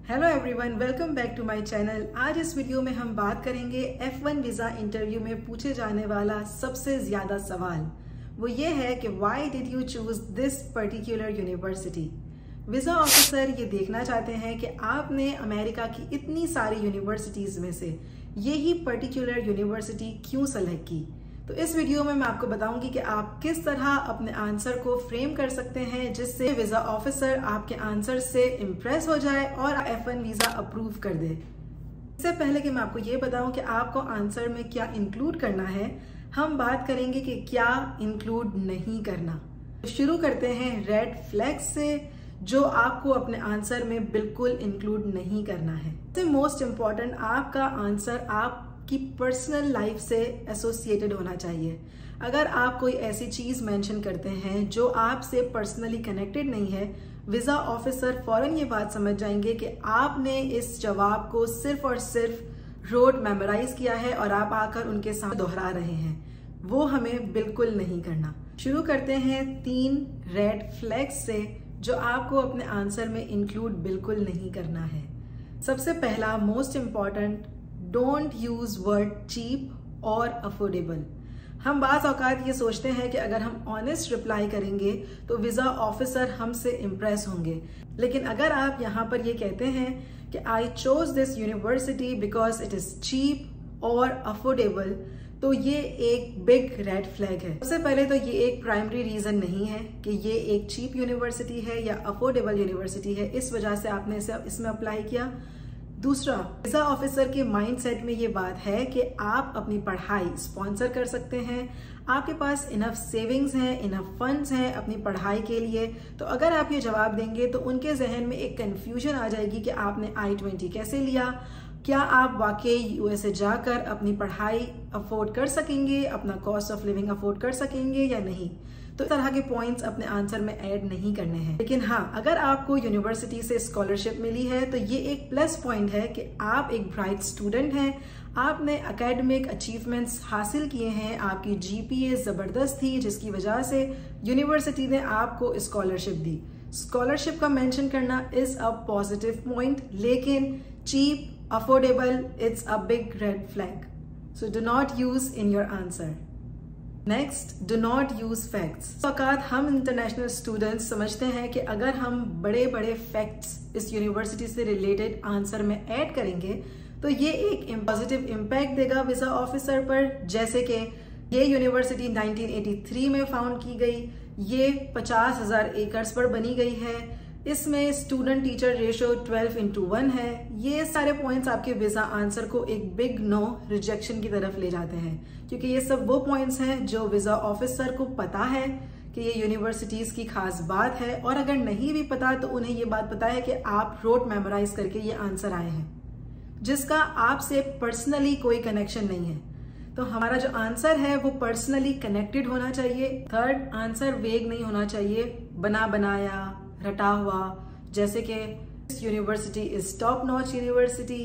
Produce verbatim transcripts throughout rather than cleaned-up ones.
Hello everyone, welcome back to my channel. आज इस video में हम बात करेंगे एफ वन वीज़ा इंटरव्यू में पूछे जाने वाला सबसे ज़्यादा सवाल। वो ये है कि why did you choose this particular university. Visa officer ये देखना चाहते हैं कि आपने अमेरिका की इतनी सारी यूनिवर्सिटीज़ में से यही पर्टिकुलर यूनिवर्सिटी क्यों सेलेक्ट की। तो इस वीडियो में मैं आपको बताऊंगी कि आप किस तरह अपने आंसर को फ्रेम कर सकते हैं जिससे वीज़ा ऑफिसर आपके आंसर से इम्प्रेस हो जाए और एफ वन वीज़ा अप्रूव कर दे। इससे पहले कि मैं आपको ये बताऊं कि आपको आंसर में क्या इंक्लूड करना है, हम बात करेंगे कि क्या इंक्लूड नहीं करना। तो शुरू करते हैं रेड फ्लैग्स से, जो आपको अपने आंसर में बिल्कुल इंक्लूड नहीं करना है। सबसे मोस्ट इम्पॉर्टेंट, आपका आंसर आप की पर्सनल लाइफ से एसोसिएटेड होना चाहिए। अगर आप कोई ऐसी चीज मेंशन करते हैं जो आपसे पर्सनली कनेक्टेड नहीं है, वीजा ऑफिसर फौरन ये बात समझ जाएंगे कि आपने इस जवाब को सिर्फ और सिर्फ रोट मेमोराइज किया है और आप आकर उनके साथ दोहरा रहे हैं। वो हमें बिल्कुल नहीं करना। शुरू करते हैं तीन रेड फ्लैग्स से जो आपको अपने आंसर में इंक्लूड बिल्कुल नहीं करना है। सबसे पहला, most important, don't use word cheap और अफोर्डेबल। हम बाज़ औकात ये सोचते हैं कि अगर हम ऑनेस्ट रिप्लाई करेंगे तो वीज़ा ऑफिसर हमसे इम्प्रेस होंगे, लेकिन अगर आप यहाँ पर ये कहते हैं कि I chose this university because it is cheap और अफोर्डेबल, तो ये एक बिग रेड फ्लैग है। सबसे पहले तो ये एक प्राइमरी रीज़न नहीं है कि ये एक चीप यूनिवर्सिटी है या अफोर्डेबल यूनिवर्सिटी है, इस वजह से आपने इसे इसमें अप्लाई किया। दूसरा, वीज़ा ऑफिसर के माइंडसेट में ये बात है कि आप अपनी पढ़ाई स्पॉन्सर कर सकते हैं, आपके पास इनफ सेविंग्स हैं, इनफ फंड्स हैं अपनी पढ़ाई के लिए। तो अगर आप ये जवाब देंगे तो उनके जहन में एक कंफ्यूजन आ जाएगी कि आपने आई ट्वेंटी कैसे लिया, क्या आप वाकई यूएसए जाकर अपनी पढ़ाई अफोर्ड कर सकेंगे, अपना कॉस्ट ऑफ लिविंग अफोर्ड कर सकेंगे या नहीं। तो इस तरह के पॉइंट्स अपने आंसर में ऐड नहीं करने हैं। लेकिन हाँ, अगर आपको यूनिवर्सिटी से स्कॉलरशिप मिली है तो ये एक प्लस पॉइंट है कि आप एक ब्राइट स्टूडेंट हैं, आपने एकेडमिक अचीवमेंट्स हासिल किए हैं, आपकी जीपीए ज़बरदस्त थी जिसकी वजह से यूनिवर्सिटी ने आपको स्कॉलरशिप दी। स्कॉलरशिप का मेंशन करना इज अ पॉजिटिव पॉइंट, लेकिन cheap, affordable, it's a big red flag. So do not use in your answer. Next, do not use facts. औकात हम इंटरनेशनल स्टूडेंट्स समझते हैं कि अगर हम बड़े बड़े फैक्ट्स इस यूनिवर्सिटी से रिलेटेड आंसर में ऐड करेंगे तो ये एक पॉजिटिव इम्पैक्ट देगा वीज़ा ऑफिसर पर। जैसे कि ये यूनिवर्सिटी नाइनटीन एटी थ्री में फाउंड की गई, ये पचास हजार एकर्स पर बनी गई है, इसमें student teacher ratio twelve into one है। ये सारे पॉइंट्स आपके वीज़ा आंसर को एक बिग नो रिजेक्शन की तरफ ले जाते हैं, क्योंकि ये सब वो पॉइंट्स हैं जो वीज़ा ऑफिसर को पता है कि ये यूनिवर्सिटीज़ की खास बात है, और अगर नहीं भी पता तो उन्हें ये बात पता है कि आप रोट मेमोराइज करके ये आंसर आए हैं जिसका आपसे पर्सनली कोई कनेक्शन नहीं है। तो हमारा जो आंसर है वो पर्सनली कनेक्टेड होना चाहिए। थर्ड, आंसर वेग नहीं होना चाहिए, बना बनाया, रटा हुआ, जैसे कि this university is top notch university,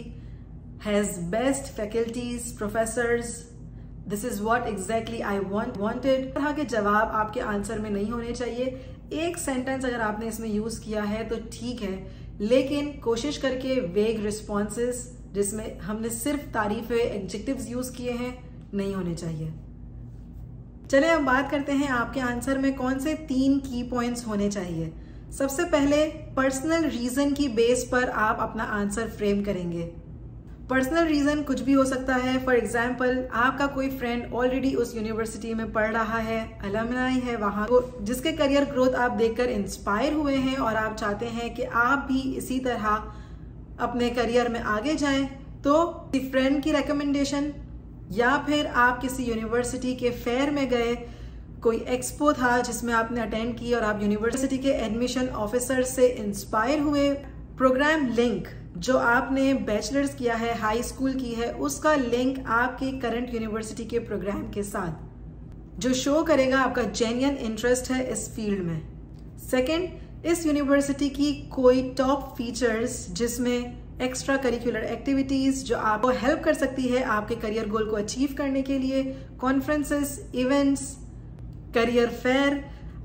has best faculties, professors, this is what exactly I want wanted. तरह के जवाब आपके आंसर में नहीं होने चाहिए। एक सेंटेंस अगर आपने इसमें यूज किया है तो ठीक है, लेकिन कोशिश करके वेग रिस्पॉन्सेस जिसमें हमने सिर्फ तारीफे, एडजेक्टिव्स यूज किए हैं, नहीं होने चाहिए। चलिए अब बात करते हैं आपके आंसर में कौन से तीन की पॉइंट्स होने चाहिए। सबसे पहले, पर्सनल रीजन की बेस पर आप अपना आंसर फ्रेम करेंगे। पर्सनल रीजन कुछ भी हो सकता है। फॉर एग्जाम्पल, आपका कोई फ्रेंड ऑलरेडी उस यूनिवर्सिटी में पढ़ रहा है, अलमनाई है वहाँ को, जिसके करियर ग्रोथ आप देखकर इंस्पायर हुए हैं और आप चाहते हैं कि आप भी इसी तरह अपने करियर में आगे जाएं। तो फ्रेंड की रिकमेंडेशन, या फिर आप किसी यूनिवर्सिटी के फेयर में गए, कोई एक्सपो था जिसमें आपने अटेंड की और आप यूनिवर्सिटी के एडमिशन ऑफिसर से इंस्पायर हुए। प्रोग्राम लिंक, जो आपने बैचलर्स किया है, हाई स्कूल की है, उसका लिंक आपके करंट यूनिवर्सिटी के प्रोग्राम के साथ, जो शो करेगा आपका जेन्युइन इंटरेस्ट है इस फील्ड में। सेकंड, इस यूनिवर्सिटी की कोई टॉप फीचर्स जिसमें एक्स्ट्रा करिकुलर एक्टिविटीज जो आपको हेल्प कर सकती है आपके करियर गोल को अचीव करने के लिए, कॉन्फ्रेंसेस, इवेंट्स, करियर फेयर,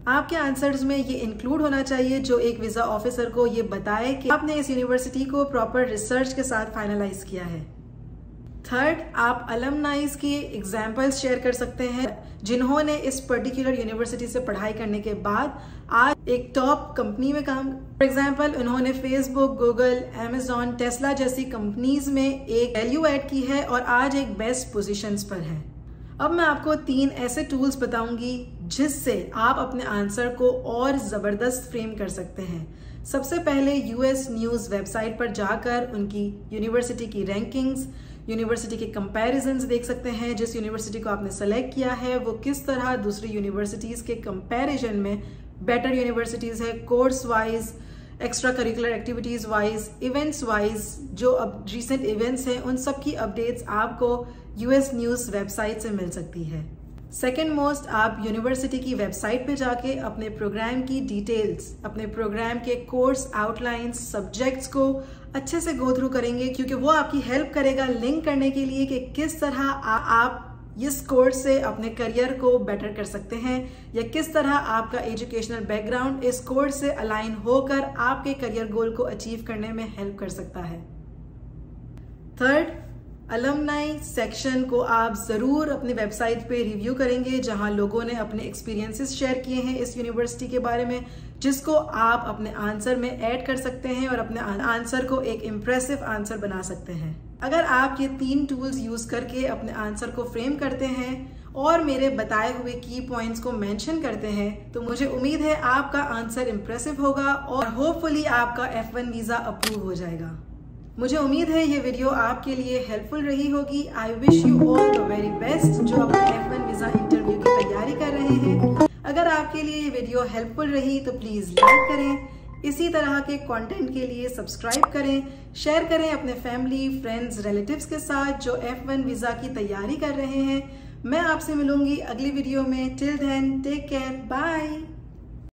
आपके आंसर्स में ये इंक्लूड होना चाहिए जो एक वीजा ऑफिसर को ये बताए कि आपने इस यूनिवर्सिटी को प्रॉपर रिसर्च के साथ फाइनलाइज किया है। थर्ड, आप अलमनाइज की एग्जाम्पल्स शेयर कर सकते हैं जिन्होंने इस पर्टिकुलर यूनिवर्सिटी से पढ़ाई करने के बाद आज एक टॉप कंपनी में काम, फॉर एग्जाम्पल उन्होंने फेसबुक, गूगल, अमेजॉन, टेस्ला जैसी कंपनीज में एक वैल्यू ऐड की है और आज एक बेस्ट पोजीशंस पर है। अब मैं आपको तीन ऐसे टूल्स बताऊंगी जिससे आप अपने आंसर को और जबरदस्त फ्रेम कर सकते हैं। सबसे पहले यूएस न्यूज़ वेबसाइट पर जाकर उनकी यूनिवर्सिटी की रैंकिंग्स, यूनिवर्सिटी के कंपैरिजन्स देख सकते हैं। जिस यूनिवर्सिटी को आपने सेलेक्ट किया है वो किस तरह दूसरी यूनिवर्सिटीज के कंपैरिजन में बेटर यूनिवर्सिटीज है, course wise, extra curricular activities wise, events wise. जो अब रिसेंट इवेंट्स हैं उन सब की अपडेट्स आपको यूएस न्यूज़ वेबसाइट से मिल सकती है। सेकेंड मोस्ट, आप यूनिवर्सिटी की वेबसाइट पे जाके अपने प्रोग्राम की डिटेल्स, अपने प्रोग्राम के कोर्स आउटलाइंस, सब्जेक्ट्स को अच्छे से गो थ्रू करेंगे क्योंकि वो आपकी हेल्प करेगा लिंक करने के लिए कि किस तरह आ, आप इस कोर्स से अपने करियर को बेटर कर सकते हैं या किस तरह आपका एजुकेशनल बैकग्राउंड इस कोर्स से अलाइन होकर आपके करियर गोल को अचीव करने में हेल्प कर सकता है। थर्ड, अलमनाई सेक्शन को आप जरूर अपनी वेबसाइट पे रिव्यू करेंगे जहां लोगों ने अपने एक्सपीरियंसेस शेयर किए हैं इस यूनिवर्सिटी के बारे में, जिसको आप अपने आंसर में ऐड कर सकते हैं और अपने आंसर को एक इम्प्रेसिव आंसर बना सकते हैं। अगर आप ये तीन टूल्स यूज करके अपने आंसर को फ्रेम करते हैं और मेरे बताए हुए की पॉइंट्स को मेंशन करते हैं तो मुझे उम्मीद है आपका आंसर इम्प्रेसिव होगा और होपफुली आपका एफ वन वीजा अप्रूव हो जाएगा। मुझे उम्मीद है ये वीडियो आपके लिए हेल्पफुल रही होगी। I wish you all the very best जो अपने एफ वन वीजा इंटरव्यू की तैयारी कर रहे हैं। अगर आपके लिए ये वीडियो हेल्पफुल रही तो प्लीज लाइक करें, इसी तरह के कंटेंट के लिए सब्सक्राइब करें, शेयर करें अपने फैमिली, फ्रेंड्स, रिलेटिव्स के साथ जो एफ वन वीजा की तैयारी कर रहे हैं। मैं आपसे मिलूंगी अगली वीडियो में। Till then take care, bye.